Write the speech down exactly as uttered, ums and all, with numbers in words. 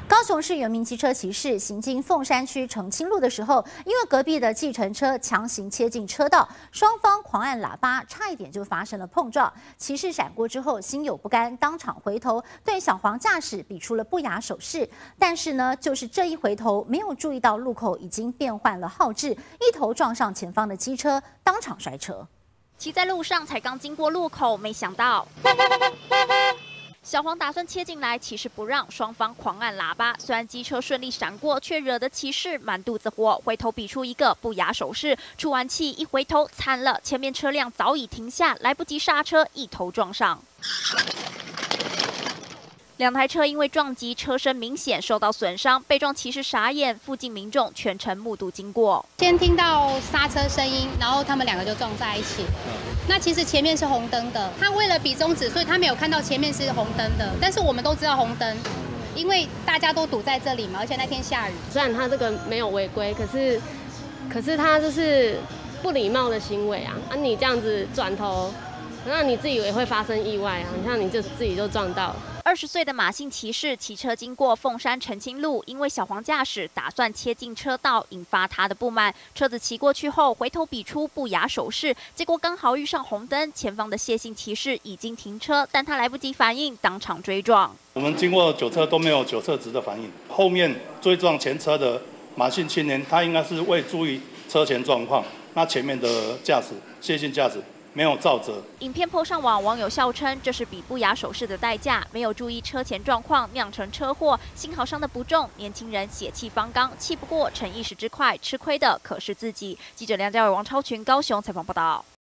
高雄市有名机车骑士行经凤山区澄清路的时候，因为隔壁的计程车强行切进车道，双方狂按喇叭，差一点就发生了碰撞。骑士闪过之后，心有不甘，当场回头对小黄驾驶比出了不雅手势。但是呢，就是这一回头，没有注意到路口已经变换了号志，一头撞上前方的机车，当场摔车。 骑在路上才刚经过路口，没想到。小黄打算切进来，骑士不让，双方狂按喇叭。虽然机车顺利闪过，却惹得骑士满肚子火，回头比出一个不雅手势。出完气一回头，惨了，前面车辆早已停下，来不及刹车，一头撞上。两台车因为撞击，车身明显受到损伤，被撞骑士傻眼，附近民众全程目睹经过。 先听到刹车声音，然后他们两个就撞在一起。那其实前面是红灯的，他为了比中指，所以他没有看到前面是红灯的。但是我们都知道红灯，因为大家都堵在这里嘛，而且那天下雨。 虽然他这个没有违规，可是可是他就是不礼貌的行为啊！啊，你这样子转头，那你自己也会发生意外啊！你看你就自己就撞到了。 二十岁的马姓骑士骑车经过凤山澄清路，因为小黄驾驶打算切进车道，引发他的不满。车子骑过去后，回头比出不雅手势，结果刚好遇上红灯，前方的谢姓骑士已经停车，但他来不及反应，当场追撞。 我们经过九车都没有九车值的反应，后面追撞前车的马姓青年，他应该是未注意车前状况，那前面的驾驶谢姓驾驶没有照责。 影片po上网，网友笑称这是比不雅手势的代价，没有注意车前状况酿成车祸，幸好伤得不重。年轻人血气方刚，气不过逞一时之快，吃亏的可是自己。记者梁家伟、王超群高雄采访报道。